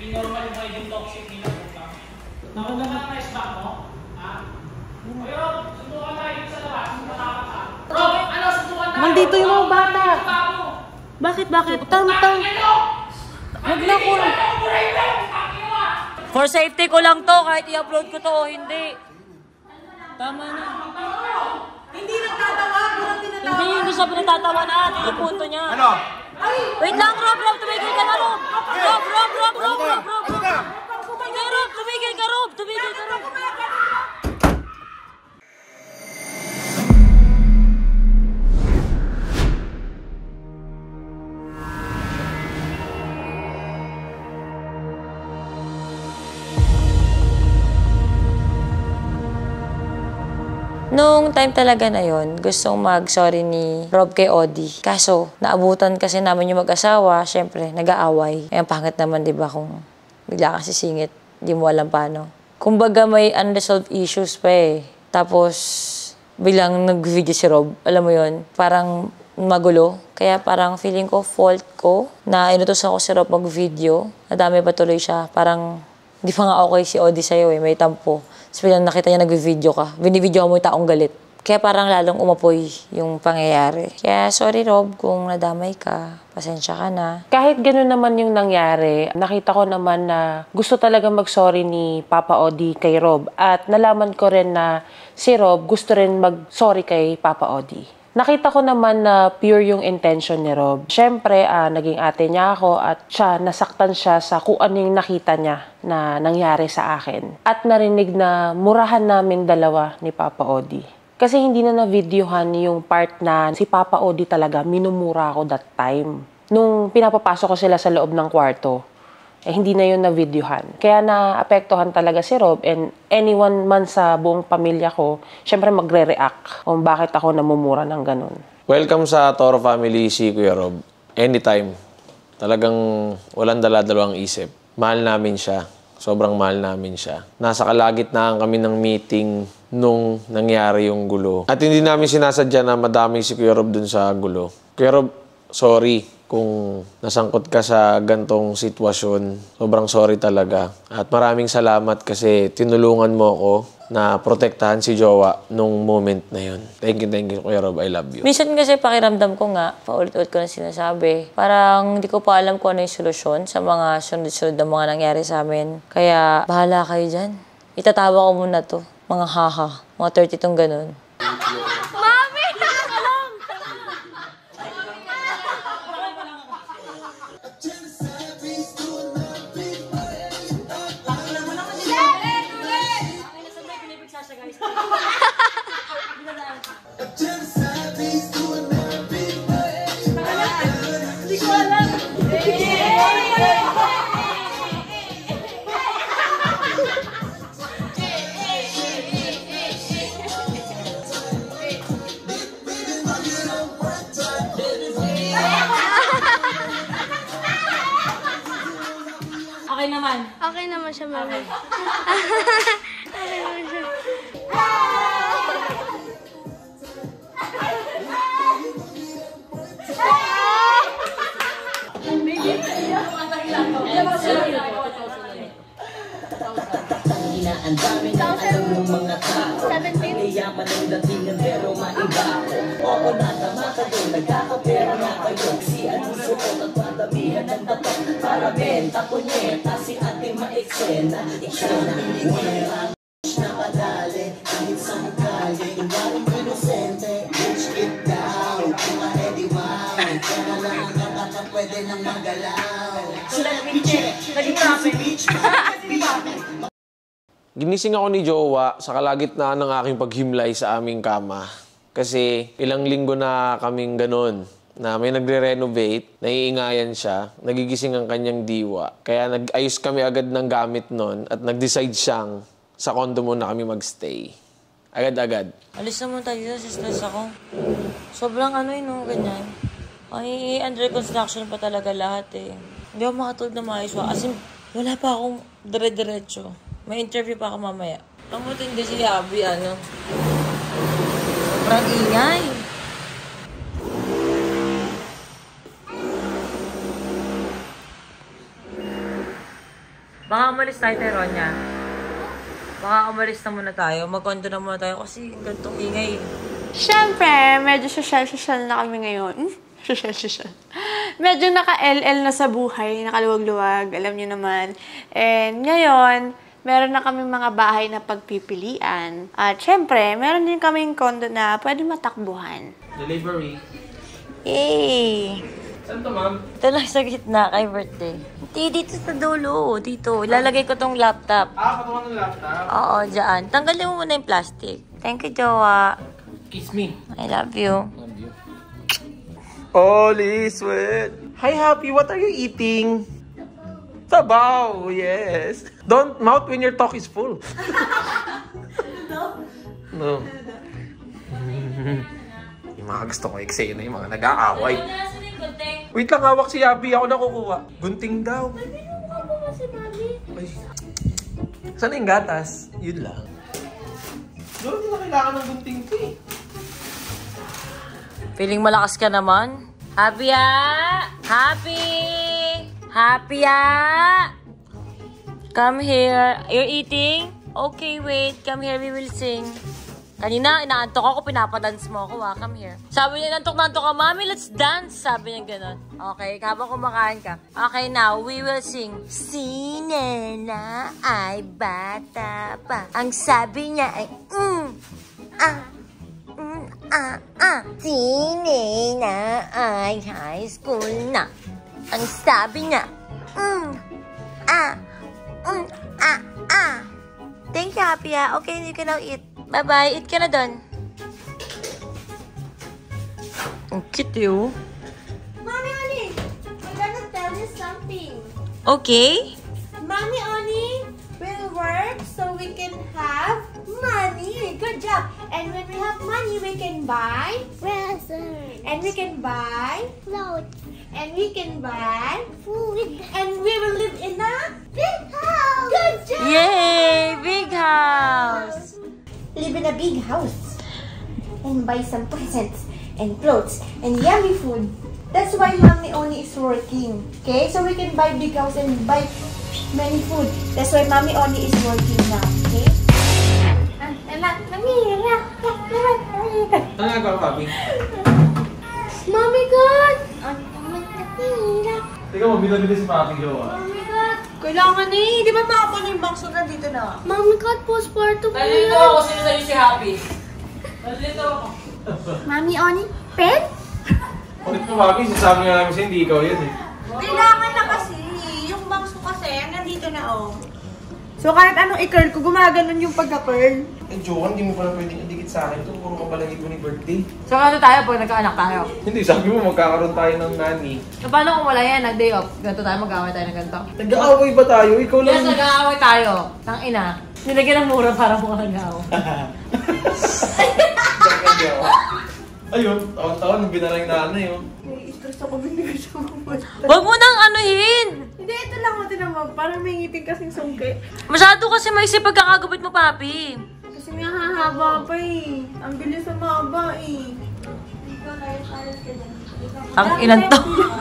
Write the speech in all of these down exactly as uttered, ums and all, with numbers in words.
Hindi normal yung magiging toxic nila. Nakunta ka na nice back mo? Ha? Oy, Rob, sundukan tayo dito sa labas. Matapos ka. Rob, ano, sundukan tayo? Nandito yung mga bata. Bakit, bakit? Tama, tama. Huwag na ko. For safety ko lang to, kahit i-upload ko to o hindi. Tama na. Hindi nagtatawa, walang tinatawa. Hindi, hindi siya pinagtatawa na. Ito yung punto niya. Ano? Wait lang, Rob, Rob, tumigil ka na, Rob. Rob, Rob, Rob, Rob, Rob, Rob, Rob. Hindi, Rob, tumigil ka, Rob. Tumigil ka, Rob. Nung time talaga na yon, gustong mag-sorry ni Rob kay Odi. Kaso, naabutan kasi namin yung mag-asawa, syempre, nag-aaway. Ay, ang pangit naman, di ba, kung bigla kang sisingit, di mo alam paano. Kumbaga, may unresolved issues pa eh. Tapos, bilang nag-video si Rob, alam mo yon, parang magulo. Kaya parang feeling ko, fault ko, na inutusan ko si Rob mag-video. Nadami pa tuloy siya. Parang, di pa nga okay si Odi sa'yo eh, may tampo. Tapos bilang nakita niya nag-video ka, binibidyo mo yung taong galit. Kaya parang lalong umapoy yung pangyayari. Kaya sorry Rob kung nadamay ka, pasensya ka na. Kahit gano'n naman yung nangyari, nakita ko naman na gusto talaga mag-sorry ni Papa Odi kay Rob. At nalaman ko rin na si Rob gusto rin mag-sorry kay Papa Odi. Nakita ko naman na pure yung intention ni Rob. Siyempre, uh, naging ate niya ako at siya, nasaktan siya sa kung ano yung nakita niya na nangyari sa akin. At narinig na murahan namin dalawa ni Papa Odi. Kasi hindi na na-videohan yung part na si Papa Odi talaga minumura ako that time. Nung pinapapasok ko sila sa loob ng kwarto, eh hindi na yun na-videohan. Kaya na-apektuhan talaga si Rob and anyone man sa buong pamilya ko, syempre magre-react kung bakit ako namumura ng ganun. Welcome sa Toro Family, si Kuya Rob. Anytime. Talagang walang dala-dalawang isip. Mahal namin siya. Sobrang mahal namin siya. Nasa kalagitnaan kami ng meeting nung nangyari yung gulo. At hindi namin sinasadya na madaming si Kuya Rob dun sa gulo. Kuya Rob, sorry kung nasangkot ka sa gantong sitwasyon. Sobrang sorry talaga. At maraming salamat kasi tinulungan mo ako na protektahan si Jowa nung moment na yun. Thank you, thank you, Kuya Rob. I love you. Minsan kasi pakiramdam ko nga, paulit-ulit ko na sinasabi, parang hindi ko pa alam kung ano yung solusyon sa mga sunod-sunod na mga nangyari sa amin. Kaya bahala kayo dyan. Itatawa ko muna to. Mga haha. Mga thirty tong ganun. Mami! Alam! Hindi ko alam. Okay naman. Okay naman siya, mami. Okay naman siya. Ang dami ng alam ng mga tao. seventeen. Yaman ang datingan pero maiba. Oo, natama kayo, nagkakapera na kayo. Si ano suot at madamihan ng batok. Para benta ko nyeta, si ate maeksena. Eksena, wala na kadali. Kahit sa mukali, walang inosente. Bitch, get down, kung ready, wow. Kaya lang ang katata pwede nang magalaw. Sila na bitch, naging namin. Ginising ako ni Jowa sa kalagitnaan ng aking paghimlay sa aming kama. Kasi ilang linggo na kaming ganun, na may nagre-renovate, naiingayan siya, nagigising ang kanyang diwa. Kaya nag-ayos kami agad ng gamit nun at nag-decide siyang sa condo muna kami magstay. Agad-agad. Alis naman tayo dito, sa stress ako. Sobrang ano yun, no, ganyan. Ay, under construction pa talaga lahat eh. Hindi ako makatulog na maayos. As in, wala pa akong dire-diretso. May interview pa ako mamaya. Ang matindi si Abby, ano? Sobrang ingay. Baka umalis tayo, Teronya. Baka umalis na muna tayo. Mag-condo na muna tayo kasi gantong ingay. Siyempre, medyo social-social na kami ngayon. Social-social. Medyo naka-L L na sa buhay, nakaluwag-luwag, alam niyo naman. And ngayon, meron na kaming mga bahay na pagpipilian. At syempre, meron din kaming condo na pwede matakbuhan. Delivery. Yay! Saan to, ma'am? Ito lang sa gitna kay birthday. Hindi, dito sa dulo. Dito. Ilalagay ko tong laptop. Ah, patungan ng laptop. Oo, dyan. Tanggalin mo muna yung plastic. Thank you, Jowa. Kiss me. I love you. Love you. Holy sweat. Hi, Happy. What are you eating? Sabaw. Yes. Don't mouth when your talk is full. No? No. Yung mga gusto ko eksena, yung mga nag-aaway. Wait lang, hawak si Happy. Ako nakukuha. Gunting daw. Ay. Saan yung gatas? Yun lang. Doon, hindi na kailangan ng gunting ko eh. Feeling malakas ka naman. Happy ah! Happy! Happy ah! Come here. You're eating? Okay, wait. Come here, we will sing. Kanina, inaantok ako, pinapadance mo ako, ha? Come here. Sabi niya, nantok nantok ka, Mami, let's dance. Sabi niya gano'n. Okay, habang kumakain ka. Okay, now, we will sing. Si Nena ay bata pa. Ang sabi niya ay, mm, ah, mm, ah, ah. Si Nena ay high school na. Ang sabi niya, mm, ah, mm, ah, ah. Thank you, Happy, ha? Okay, you can now eat. Bye-bye. Eat ka na doon. Ang cute, oh. Mommy Oni, I'm gonna tell you something. Okay. Mommy Oni will work so we can have money. Good job. And when we have money, we can buy presents. And we can buy clothes. And we can buy food. And we will live in a big house. Good job. Yay! Big house. Live in a big house. And buy some presents and clothes and yummy food. That's why Mommy Oni is working. Okay? So we can buy big house and buy many food. That's why Mommy Oni is working now. Okay? Ano nga ba, Papi? Mommy God! Teka mo, bila-bila si Papi, Jowa. Mommy God! Kailangan eh. Di ba makapon yung box na dito na? Mommy God, postpartum ko Nalilito yan. ako, sino sa'yo si Happy? Nalilito ako. Mommy Oni, pen? Ulit mo, Papi, sasabi nga namin siya, hindi ikaw yan eh. Kailangan na kasi. Yung box ko kasi, nandito na oh. So kahit anong i-curl ko, gumaganon yung pagka-curl. Eh, Jowa, hindi mo pala pwedeng idikit sa akin ito. Puro kabalagid mo ni birthday. So ano tayo pag nagkaanak tayo? Hindi, sabi mo magkakaroon tayo ng nani. So paano kung wala yan, nag-day off? Ganito tayo, mag-away tayo ng ganito? Nag-aaway ba tayo? Ikaw lang. Yes, nag-aaway tayo. Tang ina. Nilagyan ng mura para mukha nag-aaway. Ayun, taon-taon, nung binara yung nanay, oh. Nai-stress ako, binigay siya mabuhat. Huwag mo nang anuhin. Hindi, ito lang mo tinamag. Parang may ngipin kasing sungkit. Masyado kasi maisip pagkakagubit mo, Papi. Kasi nga hahaba pa eh. Ang bilis humaba eh. Ang inan to.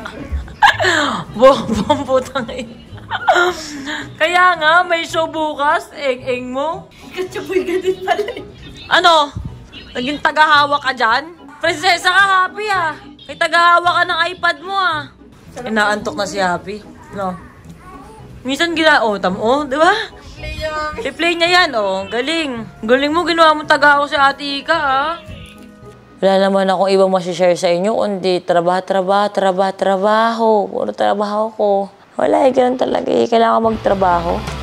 Bombong putang ina. Kaya nga, may show bukas. Eng-eng mo. Katsuboy ka din pala eh. Ano? Naging tagahawa ka dyan? Prinsesa ka, Happy, ah. May tagahawa ka ng iPad mo, ah. Inaantok na si Happy. No. Minsan gina, oh, tamo, di ba? I-play niya yan, oh. Galing. Galing mo, ginawa mo tagahawa si Ate Ika, ah. Wala naman akong ibang masishare sa inyo, kundi trabaho, trabaho, trabaho, trabaho. Puro trabaho ko. Wala, eh, ganun talaga, eh. Kailangan magtrabaho.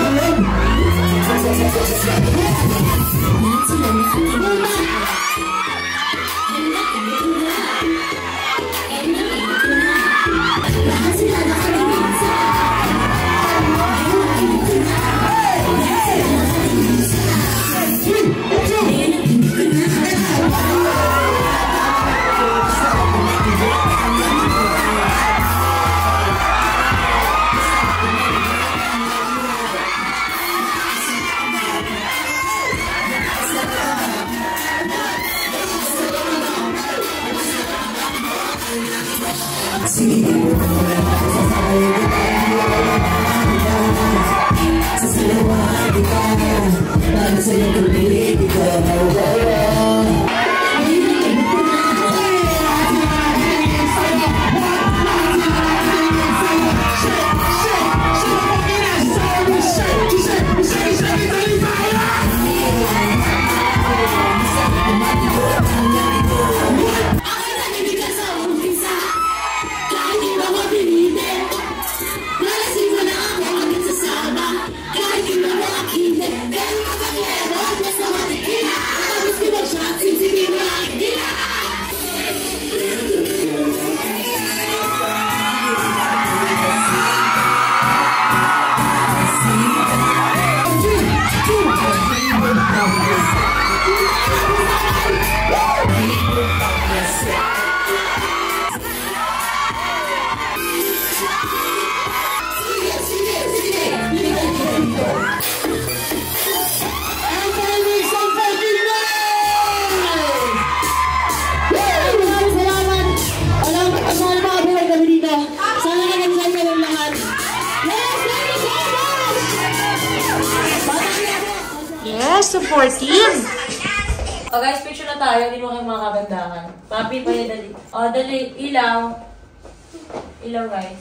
Yes, supportive. O guys, picture na tayo. Hindi mo kayo mga kagandahan. Papi, pa yan, dali. O, dali. Ilaw. Ilaw, guys.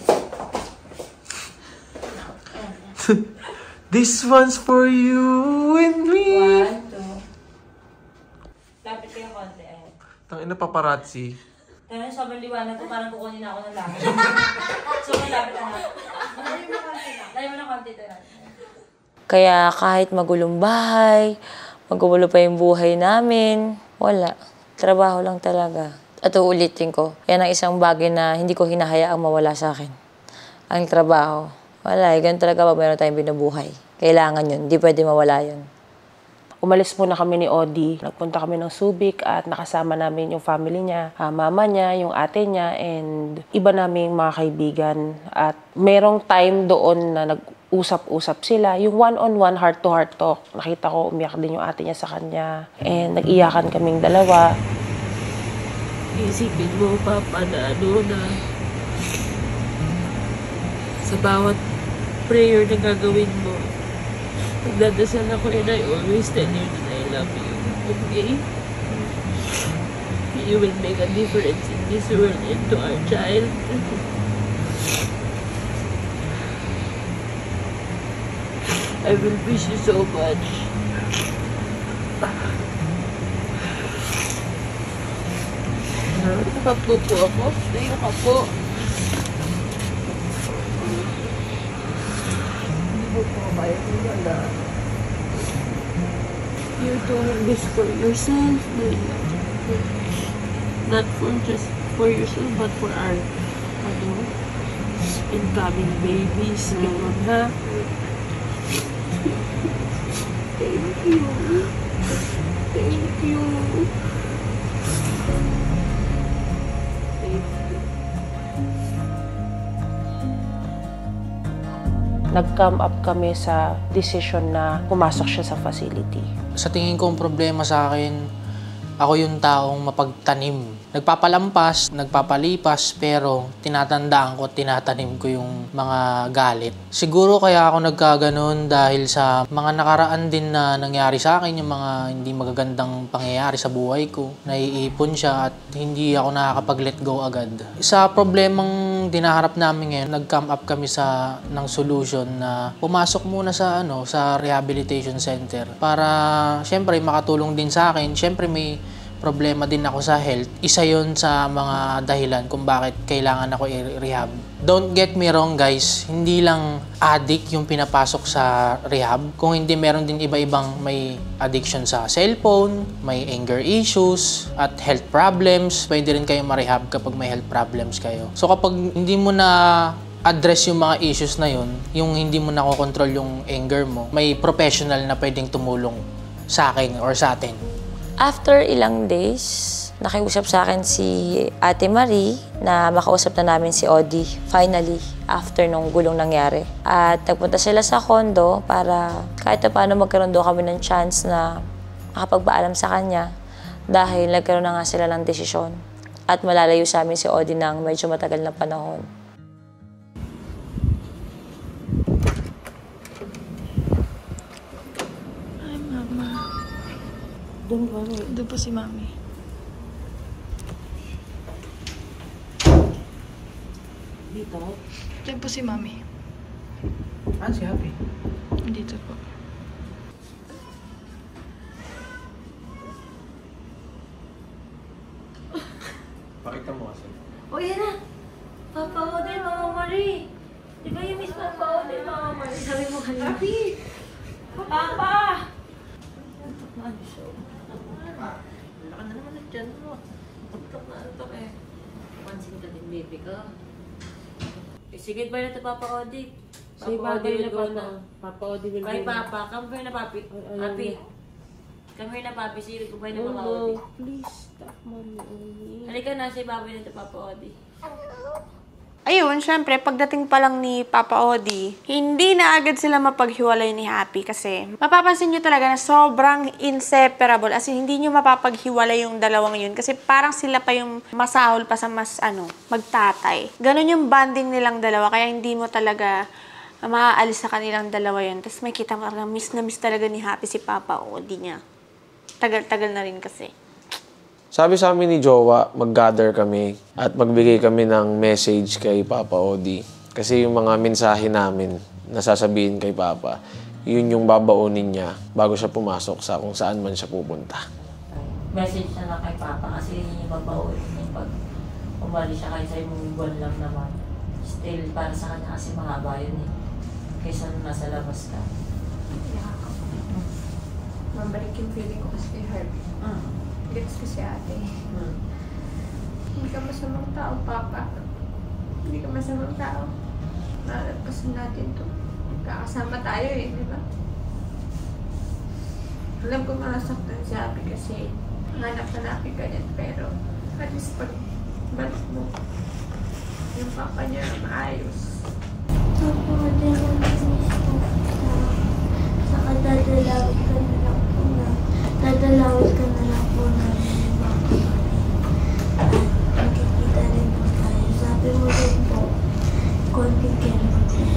This one's for you and me. One, two. Lapit kayo konti. Ayan. Tangina paparazzi. Tayo, sobrang liwanag ko. Parang kukunin na ako ng langit. So, malapit na nga. Dahil mo na konti. Kaya kahit magulong bahay, magugulo pa yung buhay namin, wala. Trabaho lang talaga. At uulitin ko, yan ang isang bagay na hindi ko hinahayaang mawala sa akin. Ang trabaho. Wala, eh, ganun talaga pag meron tayong binubuhay. Kailangan yun, hindi pwede mawala yun. Umalis muna kami ni Odi. Nagpunta kami ng Subic at nakasama namin yung family niya, uh, mama niya, yung ate niya, and iba naming mga kaibigan. At merong time doon na nag-usap-usap sila. Yung one-on-one, heart-to-heart talk. Nakita ko, umiyak din yung ate niya sa kanya. And nag-iyakan kaming dalawa. Isipin mo, Papa, na ano na sa bawat prayer na gagawin mo, nagdadasal ako and I always tell you that I love you. Okay? You will make a difference in this world and to our child. I will miss you so much. Nakapo po ako. Tayo ka po. You're doing this for yourself, not for just for yourself, but for our ano, incoming babies. Ganun, ha? Thank you. Thank you. Nag-come up kami sa decision na pumasok siya sa facility. Sa tingin ko ang problema sa akin, ako yung taong mapagtanim. Nagpapalampas, nagpapalipas, pero tinatandaan ko at tinatanim ko yung mga galit. Siguro kaya ako nagkaganon dahil sa mga nakaraan din na nangyari sa akin, yung mga hindi magagandang pangyayari sa buhay ko. Naiipon siya at hindi ako nakakapag-let go agad. Sa problemang dinaharap namin ngayon, nag-come up kami sa ng solution na pumasok muna sa ano sa rehabilitation center para syempre makatulong din sa akin. Syempre may problema din ako sa health. Isa yon sa mga dahilan kung bakit kailangan ako i-rehab. Don't get me wrong guys, hindi lang addict yung pinapasok sa rehab. Kung hindi, meron din iba-ibang may addiction sa cellphone, may anger issues, at health problems. Pwede rin kayo ma-rehab kapag may health problems kayo. So kapag hindi mo na address yung mga issues na yun, yung hindi mo nakokontrol yung anger mo, may professional na pwedeng tumulong sa akin or sa atin. After ilang days, nakiusap sa akin si Ate Marie na makausap na namin si Odi. Finally, after nung gulong nangyari. At nagpunta sila sa condo para kahit na paano magkaroon daw kami ng chance na makapagpaalam sa kanya dahil nagkaroon na nga sila ng desisyon. At malalayo sa amin si Odi ng medyo matagal na panahon. Doon po, doon po si Mami. Dito? Doon po si Mami. Ah, si Happy? Dito po. Pakita mo kasi. O, yan na! Papa Odi, Mama Marie! Di ba yung miss Papa Odi, Mama Marie? Sabi mo kanina. Happy! Papa! Ano siya? Wala ka na naman ang tiyan mo. Antok na antok eh. Pansin ka din, baby ko. Eh, sige ba na ito, Papa Odi? Si Papa Odi will na. Papa Odi will go Kay na. Papa, come here na, Papi. Papi. Come here na, Papi. Sige ko ba na, Oh Papa no, Odi? please stop, Mommy. Halika na, si Papa nito, Papa Odi. Ayun, syempre, pagdating pa lang ni Papa Odi, hindi na agad sila mapaghiwalay ni Happy kasi mapapansin nyo talaga na sobrang inseparable. As in, hindi nyo mapapaghiwalay yung dalawang yun kasi parang sila pa yung masahol pa sa mas, ano, magtatay. Ganon yung bonding nilang dalawa kaya hindi mo talaga maaalis sa kanilang dalawa yun. Tapos may kita mo na miss na miss talaga ni Happy si Papa Odi niya. Tagal-tagal na rin kasi. Sabi sa amin ni Jowa, mag-gather kami at magbigay kami ng message kay Papa Odi. Kasi yung mga mensahe namin na sasabihin kay Papa, yun yung babaunin niya bago siya pumasok sa kung saan man siya pupunta. Message na lang kay Papa kasi yun yung babaunin niya pag umalis siya kahit sa'yo mong buwan lang naman. Still, para sa kanya kasi mahaba yun eh. Kaysa nung nasa labas ka. Mabalik yung feeling ko kasi kay Herbie. Mm. Gets ko si ate. Hmm. Hindi ka masamang tao, Papa. Hindi ka masamang tao. Nalagpasan natin to. Kakasama tayo eh, di ba? Alam ko masaktan si Happy kasi hanap na natin ganyan, pero at least pag balik mo, yung papa niya maayos. Papa, hindi ako nag-miss ko. Saka dadalawin ka na lang po na. Dadalawin ka na lang po na. At magkikita rin po tayo. Sabi mo rin po, konting care mo din.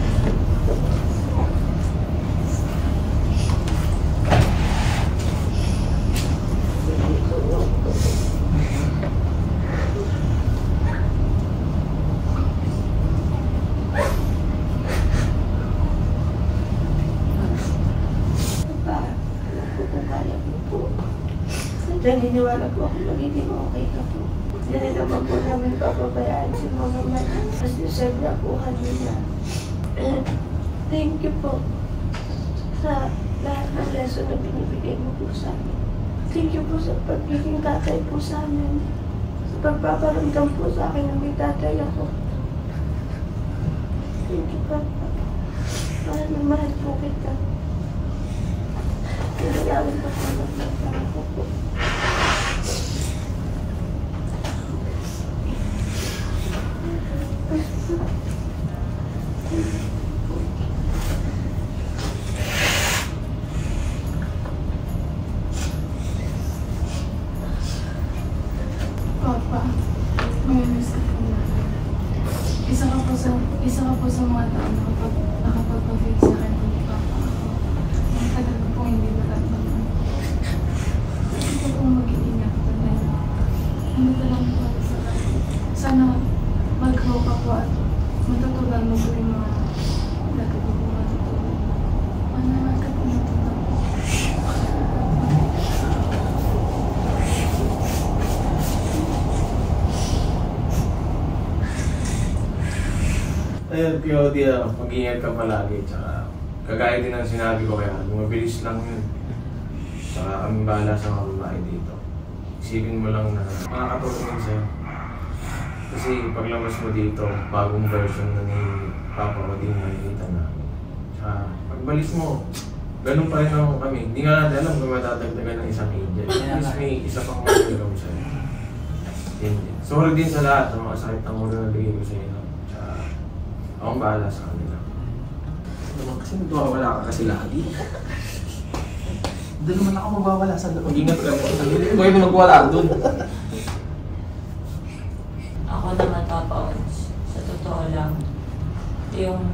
Naniniwala po ako magiging okay ka po. Hindi naman po namin papabayaan si Mama Marie. Mas deserve na po kanina. And thank you po sa lahat ng lesson na binibigay mo po sa amin. Thank you po sa pagiging tatay po sa amin. Sa pagpaparamdam po sa akin na may tatay ako. Thank you, Papa. Mahal na mahal po kita. Kailangan pa po ng ako po. Papa, mamimiss ka po na. Isa ka po sa, isa ka po sa mga tao na kapag nakapagpa-fix sa akin ni Papa ako. dyan, Kuya Odi, ah, mag-ingat ka palagi. Tsaka, kagaya din ang sinabi ko kaya, mabilis lang yun. Tsaka kami bahala sa mga babae dito. Isipin mo lang na makakatulong yun sa'yo. Kasi paglabas mo dito, bagong version na ni Papa Odi yung makikita namin. Tsaka, pagbalis mo, ganun pa rin ako kami. Hindi nga natin alam kung matadagdagan ng isang angel. At least may isa pang magagawa sa'yo. Sorry din sa lahat ng mga sakit ng muna na bigay ko sa inyo. Tsaka, akong bahala sa kanila. Naman kasi magwawala ka kasi lagi. Doon naman ako magwawala sa loob. Mag-ingat ka mo. Huwag mo magwala doon. Ako naman, Papa Ons, sa totoo lang, yung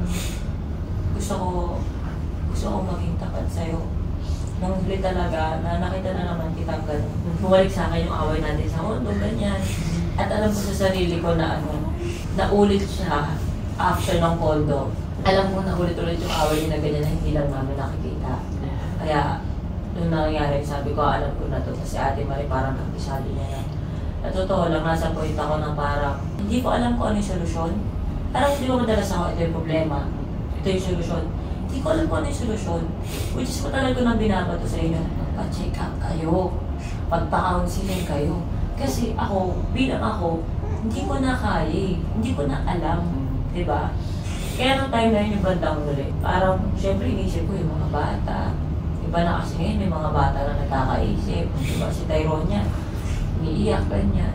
gusto ko, gusto ko maging tapat sa'yo. Nung huli talaga, na nakita na naman kitang gano'n. Bumalik sa akin yung away natin sa mundo, ganyan. At alam ko sa sarili ko na ano, naulit siya after ng condo. Alam ko na ulit-ulit yung away niya na ganyan na hindi lang namin nakikita. Kaya, nung nangyayari, sabi ko, alam ko na to. Kasi Ate Marie parang kapisado niya na. Sa totoo lang, nasa point ako na parang, hindi ko alam kung ano yung solusyon. Parang hindi ko madalas ako, ito yung problema. Ito yung solusyon. Hindi ko alam kung ano yung solusyon. Which is matagal ko nang binabato sa inyo. Magpa-check up kayo. Magpa-counseling kayo. Kasi ako, bilang ako, hindi ko na kaya eh. Hindi ko na alam. Diba? Kaya nung time na yun yung bandang huli, parang syempre inisip ko yung mga bata. Iba na kasi ngayon, may mga bata na nagkakaisip. Diba? Si Tyrone niya, umiiyak ganyan.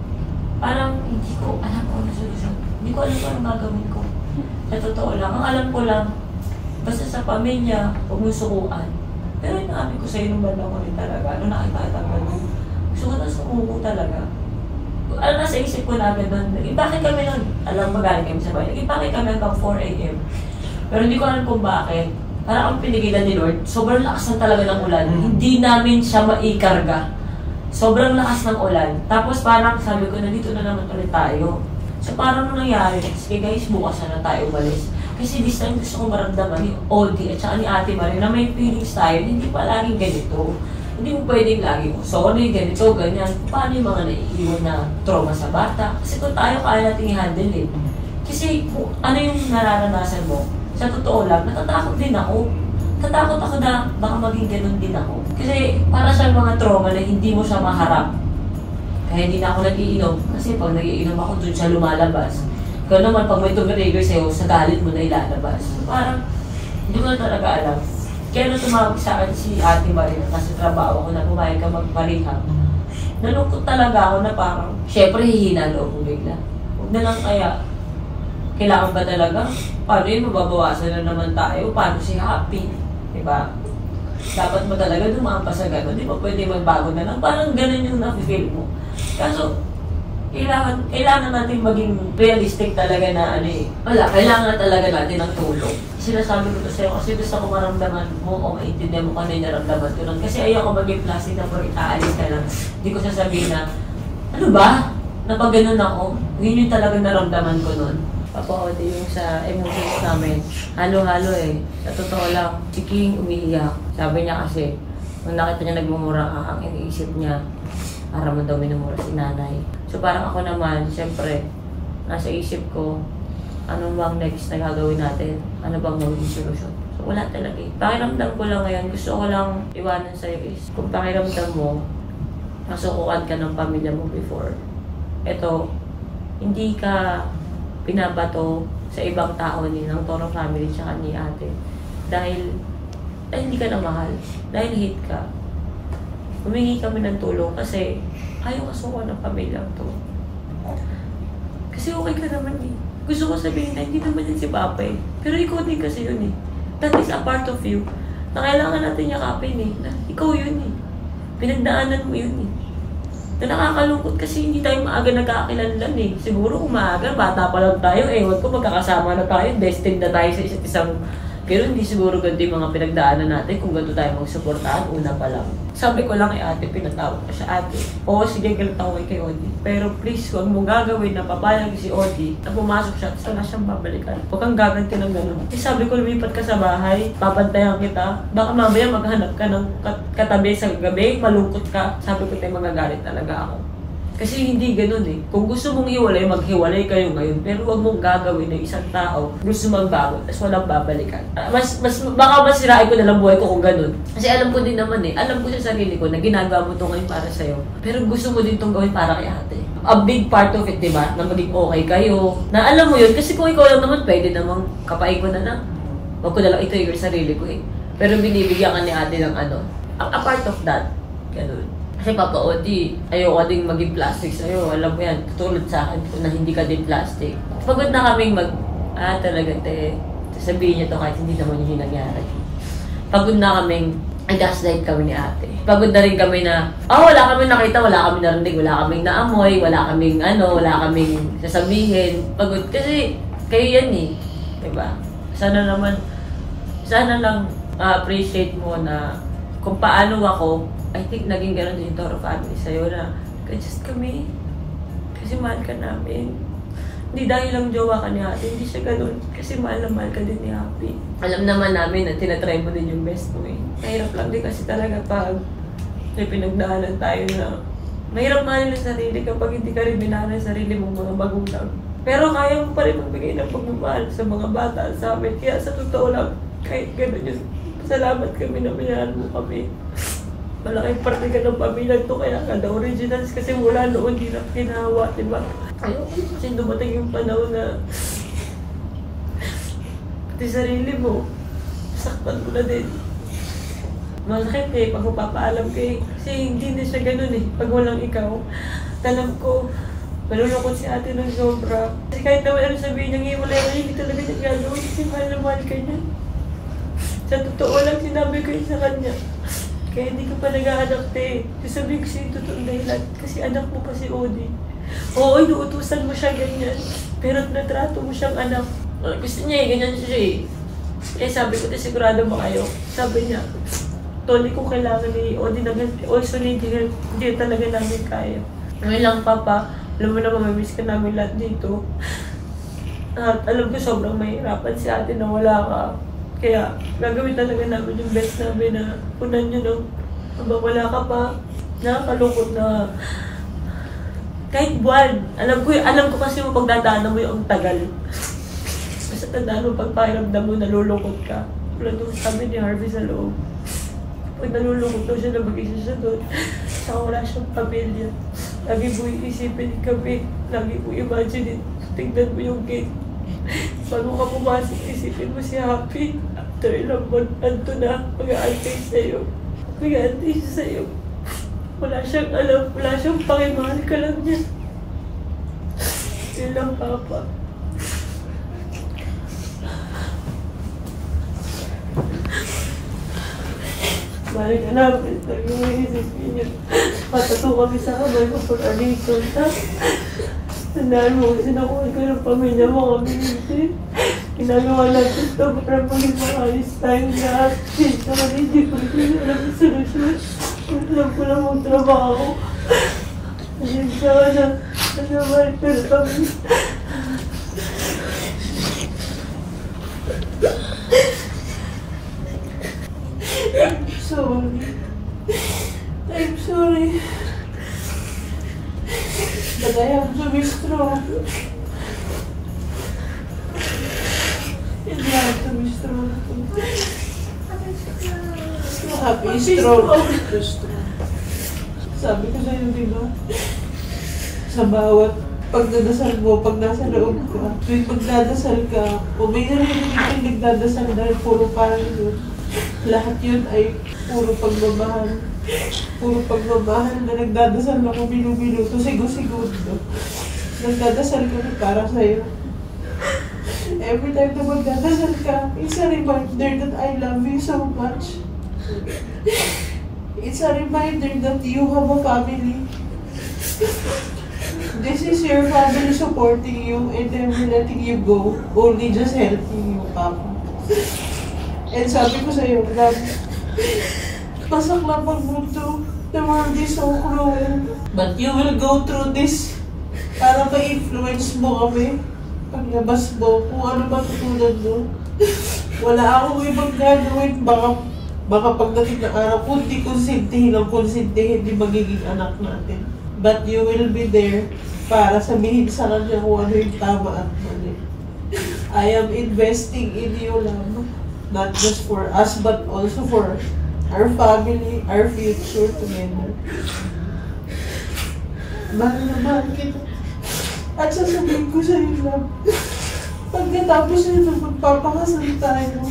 Parang hindi ko alam kung ano solusyon. Hindi ko alam kung ano gagawin ko. Sa totoo lang, ang alam ko lang, basta sa pamilya, huwag mo sukuan. Pero inamin ko sa'yo nung bandang huli talaga, nung nakita ko nun, gusto ko na sumuko talaga. Alam na sa isip ko namin doon, bakit kami nun? Alam mo, galing kami sa bahay. Bakit kami hanggang four a m? Pero hindi ko alam kung bakit. Parang ang pinigilan ni Lord, sobrang lakas na talaga ng ulan. Mm-hmm. Hindi namin siya maikarga. Sobrang lakas ng ulan. Tapos parang sabi ko, nandito na naman ulit tayo. So parang nung nangyari, sige guys, bukas na na tayo umalis. Kasi this time gusto ko maramdaman ni Odi at saka ni Ate Marie na may feelings tayo, hindi pa laging ganito. Hindi mo pwedeng lagi mo, sorry, ganito, ganyan. Paano yung mga naiiwan na trauma sa bata? Kasi kung tayo, kaya natin i-handle eh. Kasi kung ano yung nararanasan mo, sa totoo lang, natatakot din ako. Natatakot ako na baka maging ganun din ako. Kasi para sa mga trauma na hindi mo siya maharap. Kaya hindi na ako nag-iinom. Kasi pag nag-iinom ako, doon siya lumalabas. Kaya naman, pag may tumirigger sa'yo, sa galit mo na ilalabas. So, parang, hindi ko na talaga alam. Kaya nung tumawag sa akin si Ate Marie, kasi trabaho ako na pumayag ka magparehab, nalungkot talaga ako na parang, syempre hihina loob ko bigla. Huwag na lang kaya, kailangan ba talaga? Paano yun, mababawasan na naman tayo? Paano si Happy? Diba? Dapat mo talaga dumampa sa gano'n, di ba pwede magbago na lang? Parang gano'n yung nafe-feel mo. Kaso, kailangan, kailangan natin maging realistic talaga na ano eh. Wala, kailangan talaga natin ng tulong. Sinasabi ko to sa'yo kasi gusto ko maramdaman mo o maintindihan mo kung ano yung naramdaman ko nun. Kasi ayoko maging plastic na pag itaalis ka lang. Hindi ko sasabihin na, ano ba? Napag ganun ako, yun yung talagang naramdaman ko nun. Papa Odi, yung sa emotions namin, halo-halo eh. Sa totoo lang, si King umiiyak. Sabi niya kasi, nung nakita niya nagmumura ka, ang iniisip niya, para mo daw minumura si nanay. So parang ako naman, siyempre, nasa isip ko, ano bang next na gagawin natin? Ano bang magiging solusyon? So wala talaga eh. Pakiramdam ko lang ngayon, gusto ko lang iwanan sa'yo is, kung pakiramdam mo, masukukan ka ng pamilya mo before. Ito, hindi ka pinabato sa ibang tao ni ng Toro family tsaka ni ate. Dahil, dahil hindi ka na mahal. Dahil hate ka. Humingi kami ng tulong kasi ayaw kasuko ng pamilyang to. Kasi okay ka naman eh. Gusto ko sabihin na hindi naman yan si Papa eh. Pero ikaw din kasi yun eh. That is a part of you na kailangan natin yakapin eh. Na ikaw yun eh. Pinagdaanan mo yun eh. Na nakakalungkot kasi hindi tayo maaga nagkakakilanlan eh. Siguro kung maaga, bata pa lang tayo, ewan ko magkakasama na tayo, destined na tayo sa isa't isang. Pero hindi siguro ganito yung mga pinagdaanan natin kung ganito tayo magsuportahan, una pa lang. Sabi ko lang kay ate, pinatawag ko siya, ate, oo sige, galit ako kay Odi. Pero please, huwag mong gagawin na papayag si Odi na pumasok siya, tapos wala siyang babalikan. Huwag kang gaganti ng gano'n. Eh sabi ko, lumipat ka sa bahay, papantayan kita, baka mamaya maghanap ka ng kat katabi sa gabi, malungkot ka. Sabi ko tayo, magagalit talaga ako. Kasi hindi ganun eh. Kung gusto mong hiwalay, maghiwalay kayo ngayon. Pero huwag mong gagawin ng isang tao gusto magbago, tapos walang babalikan. Uh, mas, mas, baka masirain ko na lang buhay ko kung ganun. Kasi alam ko din naman eh, alam ko sa sarili ko na ginagawa mo ito ngayon para sa'yo. Pero gusto mo din itong gawin para kay ate. A big part of it, diba? Na maging okay kayo. Na alam mo yun, kasi kung ikaw lang naman, pwede namang kapain ko na lang. Huwag ko na lang i-trigger sarili ko eh. Pero binibigyan ka ni ate ng ano. A, a part of that. Ganun. Kasi Papa Odi, ayoko ding maging plastic sa'yo. Alam mo yan, tutulad sa akin na hindi ka din plastic. Pagod na kaming mag, ah talaga te, sabihin niya to kahit hindi naman yun yung nangyari. Pagod na kaming, ay gaslight kami ni ate. Pagod na rin kami na, ah oh, wala kami nakita, wala kami narinig, wala kaming naamoy, wala kaming ano, wala kaming sasabihin. Pagod kasi, kayo yan eh. Diba? Sana naman, sana lang uh, appreciate mo na kung paano ako, I think naging gano'n din yung Toro family sa'yo na just kami. Kasi mahal ka namin. Hindi dahil lang jowa ka ni ate, hindi siya gano'n. Kasi mahal na mahal ka din ni Happy. Alam naman namin na tinatry mo din yung best mo eh. Mahirap lang din kasi talaga pag may pinagdaanan tayo na mahirap mahalin ang sarili kapag hindi ka rin minahal ang sarili mong mga magulang. Pero kaya mo pa rin magbigay ng pagmamahal sa mga bata sa amin. Kaya sa totoo lang, kahit gano'n yun, salamat kami na minahal mo kami. Malaking parte ka ng pamilya to, kaya ka the originals kasi mula noon di na kinahawa, diba? Kasi dumating yung panahon na pati sarili mo, saktan ko na din. Malakit eh, pag mapapaalam ka eh. Kasi hindi na siya ganun eh, pag walang ikaw. Alam ko, malulungkot si ate ng sobra. Kasi kahit naman ano sabihin niya, hiwalay ka, hindi talaga niya gagawin kasi mahal na mahal ka niya. Sa totoo lang, sinabi ko yun sa kanya. Kaya hindi ka pa nag-a-adapt eh. Sabihin ko siya yung totoong dahilan. Kasi anak mo pa si Odi. Oo, inuutusan mo siya ganyan. Pero natrato mo siyang anak. Gusto niya eh, ganyan siya eh. Eh sabi ko, sigurado mo kayo. Sabi niya, Tony, kung kailangan ni Odi na ganyan, also need help. Hindi talaga namin kaya. Ngayon lang, Papa, alam mo naman, mamimiss ka namin lahat dito. At alam ko, sobrang mahirapan si ate na wala ka. Kaya gagawin talaga namin yung best namin na punan nyo nung habang wala ka pa, nakakalungkot na kahit buwan. Alam ko, alam ko kasi mo pagdadaanan mo yung tagal. Basta tandaan mo, pag pakiramdam mo, nalulungkot ka. Wala doon sabi ni Harvey sa loob. Pag nalulungkot daw siya na mag-isa siya doon, saka wala siyang pamilya. Lagi mo iisipin kami, lagi mo imagine, tignan mo yung gate. Bago ka pumasok, isipin mo si Happy. After ilang month, anto na, mag-aantay sa'yo. Mag-aantay siya sa'yo. Wala siyang alam, wala siyang pakimahal ka lang niya. Yun lang, Papa. Balik ka namin, nag-iisipin niya. Patato kami sa kamay ko for a reason, ha? Tandaan mo, sinakuhan ko ng pamilya mo kami hindi. Ginagawa natin ito para maging maayos tayong lahat. Saka hindi ko rin alam ang solusyon. Alam ko lang mong trabaho. Ayun siya ka na, naman, pero kami. I'm sorry. I'm sorry. But I have to be strong. And I have to be strong. You have to be strong. Sabi ko sa'yo, di ba? Sa bawat pagdadasal mo, pag nasa loob ka, tuwing magdadasal ka, o may narinig yung nagdadasal dahil puro parang yun. Lahat yun ay puro pagmamahal. Puro pagmamahal na nagdadasal ako minuminuto, sigo-segundo. Nagdadasal kami para sa'yo. Every time na magdadasal ka, it's a reminder that I love you so much. It's a reminder that you have a family. This is your family supporting you and never letting you go, only just helping you, Papa. And sabi ko sa'yo, love, pasak lang pag mundo. The world is so cruel. But you will go through this para ma-influence mo kami. Paglabas mo, kung ano matutunan mo. Wala akong ibang gagawin. Baka, baka pagdating ng araw, kung di konsintihin ang konsintihin, di magiging anak natin. But you will be there para sabihin sa kanya kung ano yung tama at mali. I am investing in you, love. Not just for us, but also for our family, our future together. Mahal na mahal kita. At sasabihin ko sa'yo, love, pagkatapos nito, magpapakasal tayo.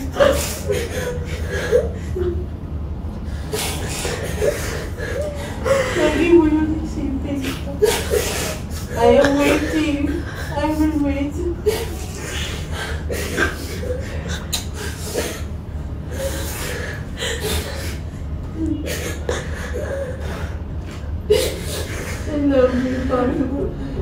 Lagi mo yun isipin. I am waiting. I will wait. I love you, Pablo.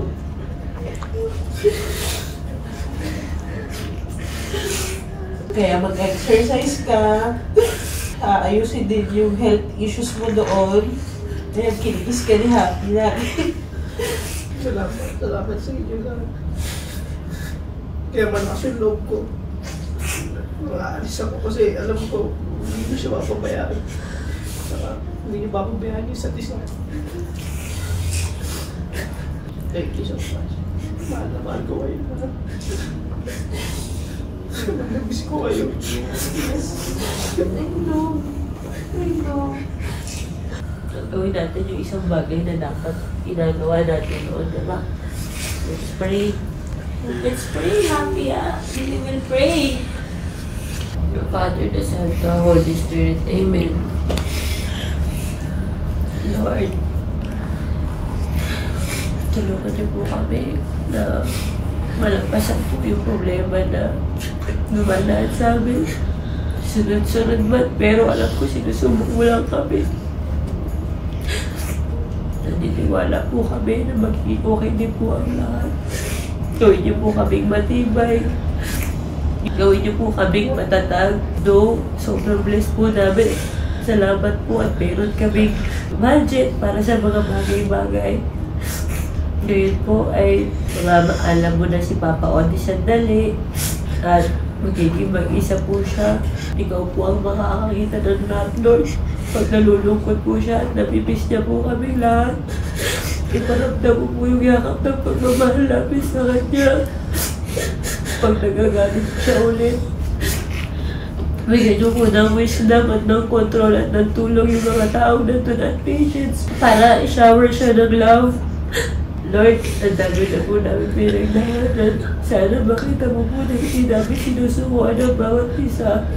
Kaya mag-exercise ka. Ayusin din yung health issues mo doon. Kaya kinikis ka ni Happy lagi. Salamat, salamat sa inyo lang. Kaya malakas yung loob ko. Maalis ako kasi alam ko, hindi ko siya mapabayaan. Saka, hindi niyo mapabayaan yung isa't isa. Thank you so much. Mahal na mahal ko kayo. Nag-miss ko kayo. I know. I know. Gawin natin yung isang bagay na dapat ginagawa natin noon, diba? Let's pray. Let's pray, Happy, ah. We will pray. Your Father, the Son, the Holy Spirit. Amen. Lord, tulungan niyo po kami na malampasan po yung problema na dumadaan sa amin. Sunod-sunod man, pero alam ko sinusubok mo lang kami. Naniniwala po kami na magiging okay din po ang lahat. Gawin niyo po kaming matibay. Gawin niyo po kaming matatag. Do, sobrang blessed po namin. Salamat po at meron kaming budget para sa mga bagay-bagay. Ngayon po ay alam mo na si Papa Odi sandali at magiging mag-isa po siya. Ikaw po ang makakakita ng lahat, Lord. Pag nalulungkot po siya at nabibis niya po kami lahat, iparamdam mo po yung yakap ng pagmamahal namin sa kanya. Pag nagagalit siya ulit, bigyan niyo po ng wisdom at ng control at ng tulong yung mga taong nandun at patience para i-shower siya ng love. Lord, ang dami na po namin pinagdahanan. Sana makita mo po na hindi namin sinusukuan ang bawat isa.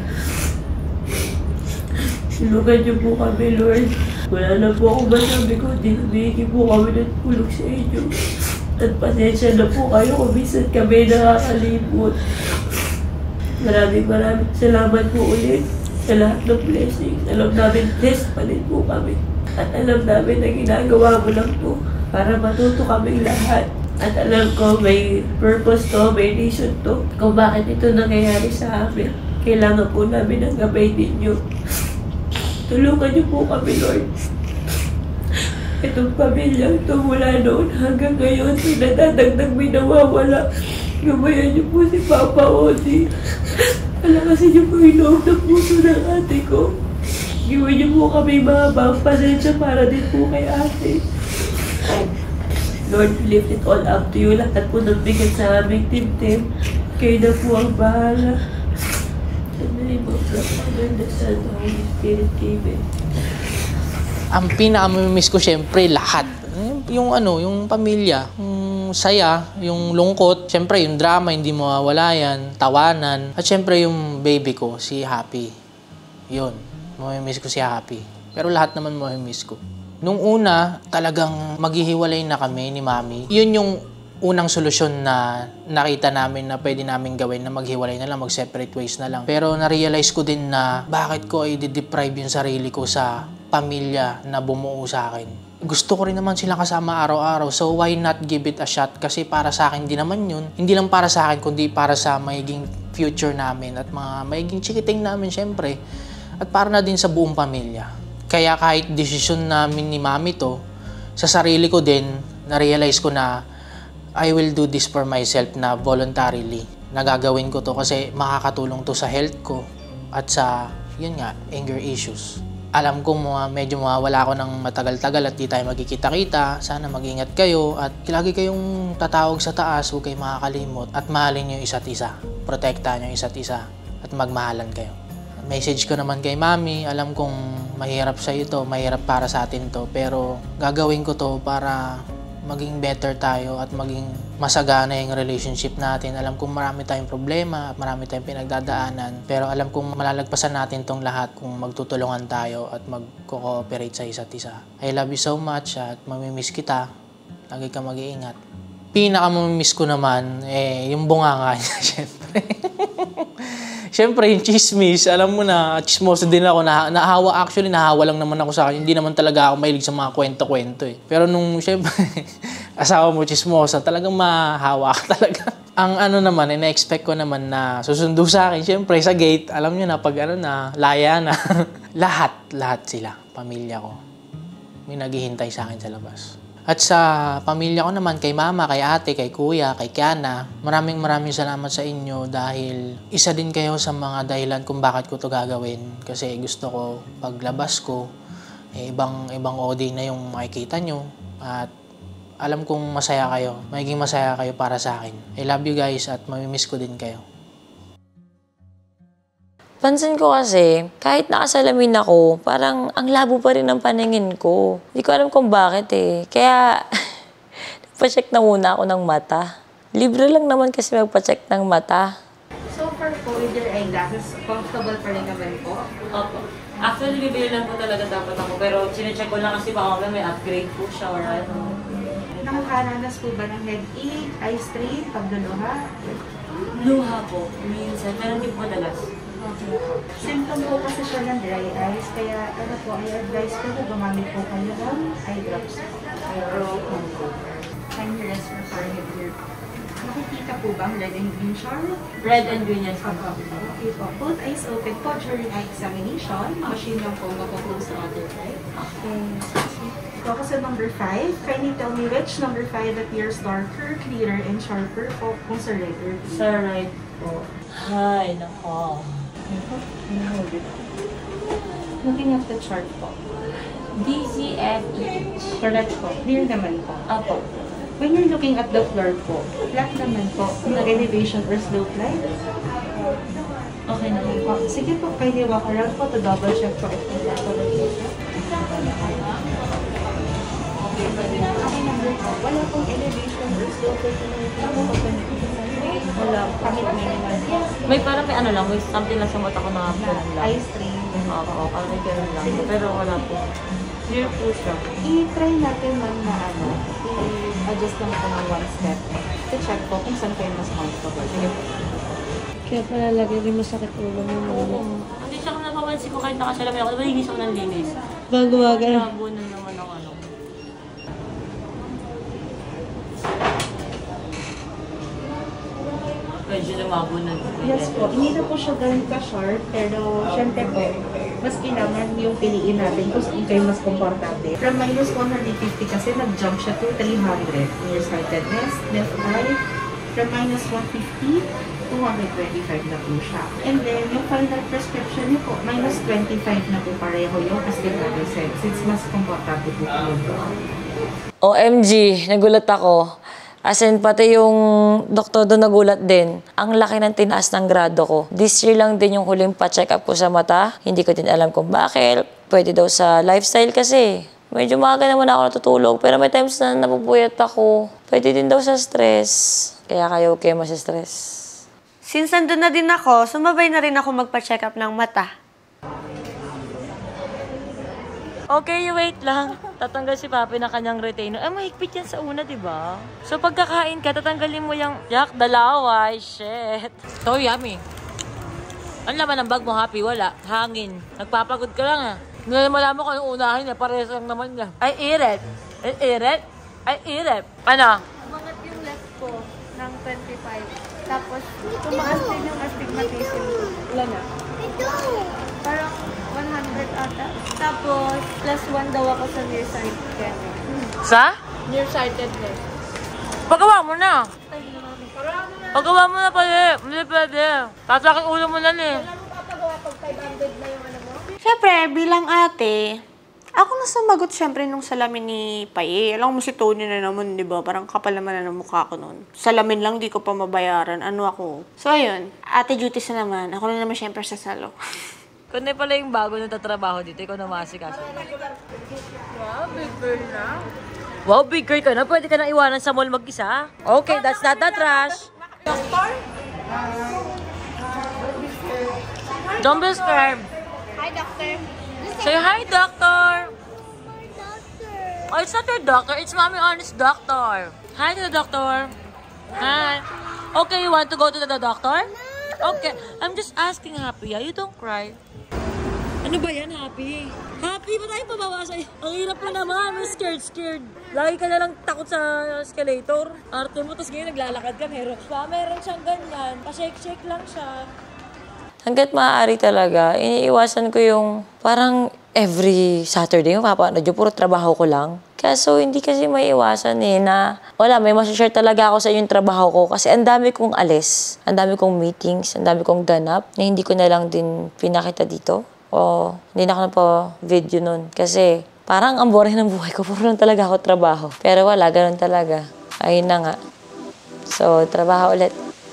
Tulungan niyo po kami, Lord. Wala na po akong masabi ko, hindi humihingi po kami ng tulong sa inyo. At pasensya na po kayo kung minsan kami nakakalimot. Maraming maraming salamat po ulit sa lahat ng blessings. Alam namin, blessed pa rin po kami. At alam namin na ginagawa mo lang po para matuto kaming lahat. At alam ko may purpose to, may reason to kung bakit ito nangyayari sa amin. Kailangan po namin ang gabay ninyo. Tulungan niyo po kami, Lord. Itong pamilya, ito mula noon hanggang ngayon, pinadadagdag may nawawala. Gamayan niyo po si Papa Odi. Palakasin niyo po yung loob ng puso ng ate ko. Gawin niyo po kami mahaba ang pasensya para din po kay ate. Lord, we lift it all up to you. Lahat po ng bigat sa aming team-team. Kayo na po ang bahala. Sa name of the Father, the Son, the Holy Spirit, Amen. Ang pinaka-miss ko syempre lahat. Yung ano, yung pamilya, yung saya, yung lungkot. Syempre yung drama, hindi mawawala yan. Tawanan. At syempre yung baby ko, si Happy. Yun, mamimiss ko si Happy. Pero lahat naman mamimiss ko. Nung una, talagang maghihiwalay na kami ni Mami. Yun yung unang solusyon na nakita namin na pwede namin gawin, na maghiwalay na lang, mag-separate ways na lang. Pero na-realize ko din na bakit ko i-deprive yung sarili ko sa pamilya na bumuo sa akin. Gusto ko rin naman silang kasama araw-araw, so why not give it a shot? Kasi para sa akin din naman yun. Hindi lang para sa akin, kundi para sa magiging future namin at mga magiging chikiting namin syempre. At para na din sa buong pamilya. Kaya kahit desisyon namin ni Mami to, sa sarili ko din, na-realize ko na I will do this for myself na voluntarily. Nagagawin ko to kasi makakatulong to sa health ko at sa, yun nga, anger issues. Alam kong mga, medyo mawawala ako ng matagal-tagal at di tayo magkikita-kita. Sana mag-ingat kayo at lagi kayong tatawag sa taas, huwag kayong makakalimot at mahalin nyo isa't isa. Protektahan nyo isa't isa at magmahalan kayo. Message ko naman kay Mami, alam kong mahirap sa ito, mahirap para sa atin to, pero gagawin ko to para maging better tayo at maging masagana yung relationship natin. Alam kong marami tayong problema at marami tayong pinagdadaanan, pero alam kong malalagpasan natin tong lahat kung magtutulungan tayo at mag-cooperate sa isa't isa. I love you so much at mamimiss kita. Lagi ka mag-iingat. Pinaka-mamimiss ko naman, eh, yung bunganga niya, syempre. Siyempre, yung chismis, alam mo na, chismoso din ako. Na, nahawa, actually, nahawa lang naman ako sa akin. Hindi naman talaga ako mahilig sa mga kwento-kwento eh. Pero nung, siyempre, asawa mo, chismosa, talagang mahawa ka talaga. Ang ano naman, ina-expect ko naman na susundo sa akin, siyempre, sa gate, alam nyo na, pag ano na, laya na. lahat, lahat sila, pamilya ko. May naghihintay sa akin sa labas. At sa pamilya ko naman, kay mama, kay ate, kay kuya, kay Kiana, maraming maraming salamat sa inyo dahil isa din kayo sa mga dahilan kung bakit ko to gagawin. Kasi gusto ko, paglabas ko, eh, ibang, ibang audience na yung makikita nyo. At alam kong masaya kayo, magiging masaya kayo para sa akin. I love you guys at mamimiss ko din kayo. Pansin ko kasi, kahit nakasalamin ako, parang ang labo pa rin ng paningin ko. Hindi ko alam kung bakit eh. Kaya, nagpa-check na muna ako ng mata. Libre lang naman kasi magpa-check ng mata. So far po, with your eyeglasses, comfortable pa rin naman po? Opo. Actually, bibili lang po talaga dapat ako. Pero sinecheck ko lang kasi baka may upgrade po siya or ano. Nakakaranas po ba ng headache, eye strain, pagduluha? Luha po. Minsan, pero hindi po madalas. Okay. Symptom po kasi siya ng dry eyes, kaya ano po, I advise ko po gumamit po kayo ng eye drops. Pero, kindly rest for forehead here. Nakikita po ba ang red and green chart? Red and green, yes. Okay po. Both eyes open po during eye examination. Machine lang po mapo-close the other eye. Okay. Focus on number five. Kindly tell me which number five appears darker, clearer, and sharper po kung sa red or green. Sa right po. Ay, nako. Looking at the chart po. D, C, F, E. Correct po. Clear naman po. Apo. When you're looking at the floor po, flat naman po. No elevation or slope line. Okay naman po. Sige po, kindly walk around po to double check po if you have okay number po. Wala pong elevation or slope line. Wala. Kahit minimal. May parang may ano lang, may something lang sa mata ko na po lang. Eye strain. Oo, parang may ganun lang. Pero wala po. Clear po siya. I-try natin man na ano, i-adjust lang po ng one step. To check po kung saan kayo mas comfortable. Sige po. Kaya pala lagi rin masakit ulo mo. Oo. Hindi siya kung napapansin ko kahit nakasalamin ako. Nalinis ako ng linis. Gagawa ka na. Nabunan naman ako ano. Medyo lumabo na. Yes po. Hindi na po siya ganun ka-sharp, pero syempre po, mas kailangan yung piliin natin kung saan kayo mas komportable. From minus one hundred fifty kasi nag-jump siya to three hundred. Nearsightedness, left eye. From minus one fifty, two hundred twenty-five na po siya. And then, yung final prescription niyo po, minus twenty-five na po pareho yung astigmatism. Since mas komportable po po. O M G, nagulat ako. As in, pati yung doktor doon nagulat din. Ang laki ng tinaas ng grado ko. This year lang din yung huling pa-check up ko sa mata. Hindi ko din alam kung bakit. Pwede daw sa lifestyle kasi. Medyo maaga naman ako natutulog. Pero may times na napupuyat ako. Pwede din daw sa stress. Kaya kayo okay mas-stress. Since nandun na din ako, sumabay na rin ako magpa-check up ng mata. Okay, wait lang. Tatanggal si Papi ng kanyang retainer. Ay, mahigpit yan sa una, di ba? So, pagkakain ka, tatanggalin mo yung yak, dalaway, shit. So, yummy. Ang laman ng bag mo, Happy? Wala. Hangin. Nagpapagod ka lang, ah. Hindi na malaman ko yung unahin, eh. Parehas lang naman niya. Ay, iret. Ay, iret. Ay, iret. Ano? Umangat yung left ko ng twenty-five. Tapos, tumaas din yung astigmatism ko. Wala na. Parang one hundred ata. Tapos, plus one daw ako sa nearsighted. Sa? Nearsightedness. Pagawa mo na. Pagawa mo na pala. Hindi pwede. Tatlaking ulo mo na eh. Wala mo papagawa pag five hundred na yung ano mo? Siyempre, bilang ate, ako na sumagot siyempre nung salamin ni Paye. Alam mo si Tony na naman, di ba? Parang kapal naman na ng mukha ko noon. Salamin lang, di ko pa mabayaran. Ano ako? So, ayun. Ate duties na naman. Ako na naman siyempre sa salo. Kung na pala yung bago na tatrabaho dito, ikaw na masikaso. Wow, big girl na. Wow, big girl ka na. Pwede ka na iwanan sa mall mag-isa. Okay, that's not the trash. Doctor? Don't be scared. Hi, doctor. Say hi, doctor. Oh, it's not your doctor. It's Mommy Honest doctor. Hi to the doctor. Hi. Okay, you want to go to the doctor? Okay. I'm just asking, Happy. You don't cry. Ano ba yan, Happy? Happy, ba tayo pabawa sa'yo? Ang hirap mo naman. I'm scared, scared. Lagi ka na lang takot sa escalator. Arte mo, tapos ngayon naglalakad ka. Meron, meron siyang ganyan. Pa-shake-shake lang siya. Hanggat maaari talaga, iniiwasan ko yung parang every Saturday, mapapanood yung puro trabaho ko lang. Kaso hindi kasi maiiwasan eh na wala, may masashare talaga ako sa yung trabaho ko kasi ang dami kong alis, ang dami kong meetings, ang dami kong ganap na hindi ko na lang din pinakita dito. O hindi na ako na po video nun kasi parang ang boring ng buhay ko, puro lang talaga ako trabaho. Pero wala, ganun talaga. Ayun na nga. So, trabaho ulit.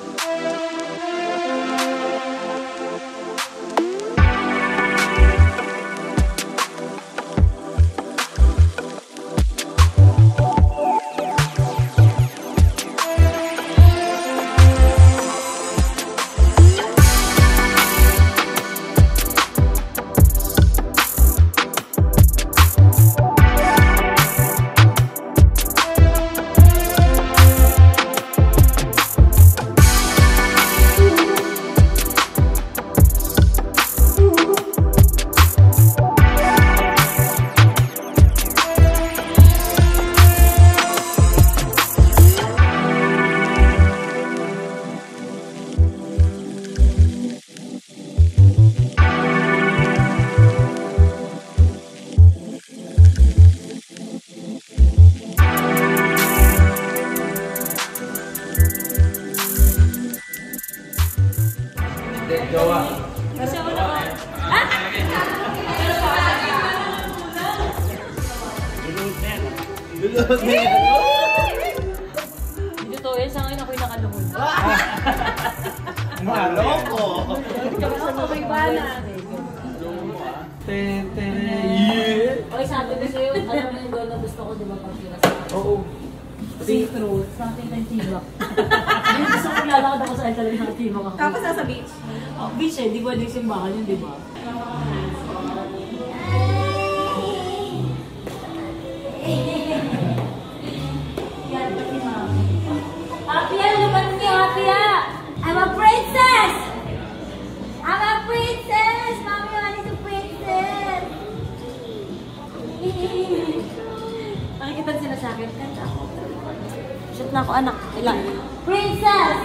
Hindi totoo yan. Sa akin ako'y nakaluhod. Maloko! Okay ba na? Okay, sabi ko sa'yo, alam mo yung goal na gusto ko, di ba, pag-kira sa akin? Oo. See-through, something like tibak. Hindi gusto ko lalakad ako sa akin talaga ng tibak ako. Tapos nasa beach? Oh, beach eh, di ba din simbahan yun, di ba? Happy, ano ba niyo, Happy? I'm a princess! I'm a princess! Mommy, I want a princess! Nakikita sila sa akin. Kanta ako. Shoot na ako, anak. Ilan? Princess!